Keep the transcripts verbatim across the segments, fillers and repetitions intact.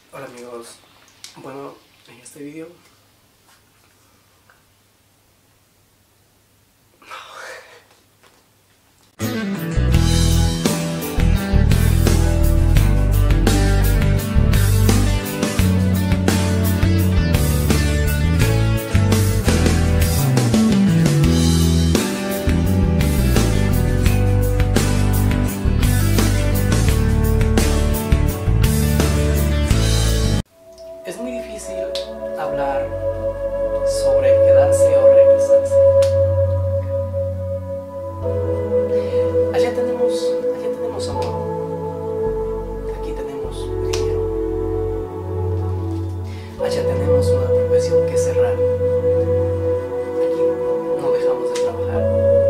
Hola amigos, bueno, en este video es muy difícil hablar sobre quedarse o regresarse. Allá tenemos, allá tenemos amor, aquí tenemos dinero, allá tenemos una profesión que cerrar, aquí no dejamos de trabajar,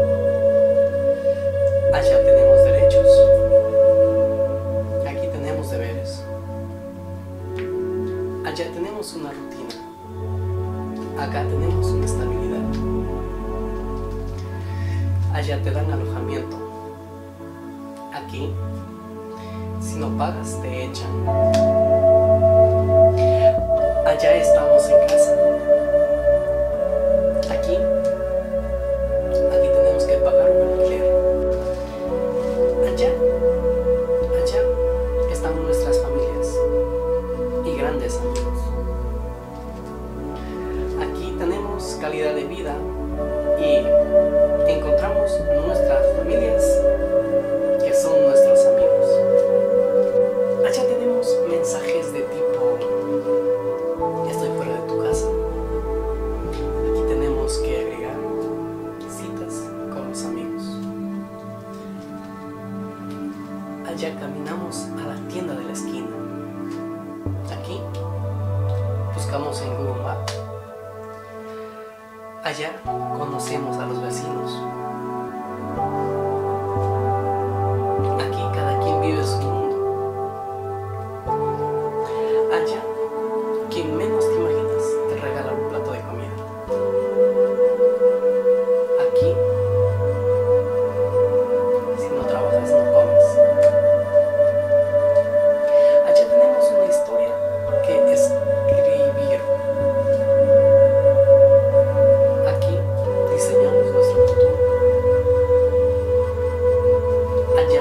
allá tenemos derechos, aquí tenemos deberes. Allá tenemos una rutina, acá tenemos una estabilidad. Allá te dan alojamiento, aquí, si no pagas, te echan. Allá estamos en casa, aquí, aquí tenemos que pagar un alquiler. Allá, allá están nuestras familias y grandes amigos. Aquí tenemos calidad de vida y encontramos nuestras familias que son nuestros amigos. Allá tenemos mensajes de tipo: estoy fuera de tu casa. Aquí tenemos que agregar citas con los amigos. Allá caminamos a la tienda de la esquina. Aquí buscamos en Google Maps. Allá conocemos a los vecinos. Aquí cada quien vive su mundo. Allá, quien menos te imaginas te regala un plato de comida. Aquí, si no trabajas no comes. Allá tenemos una historia que escribir. Aquí diseñamos nuestro futuro. Allá,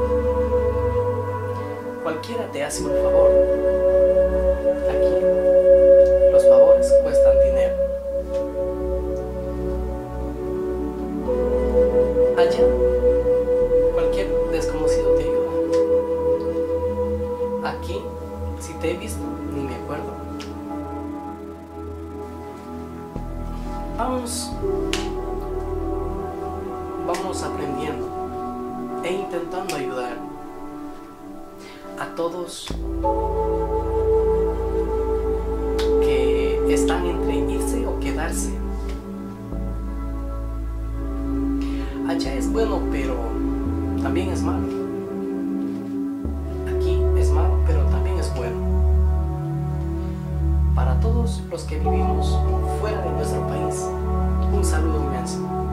cualquiera te hace un favor. Aquí, los favores cuestan dinero. Allá, cualquier desconocido te ayuda. Aquí, si te he visto, ni me acuerdo. Vamos, vamos aprendiendo e intentando ayudar a todos que están entre irse o quedarse. Allá es bueno, pero también es malo. Aquí es malo, pero también es bueno. Para todos los que vivimos fuera de nuestro país, un saludo inmenso.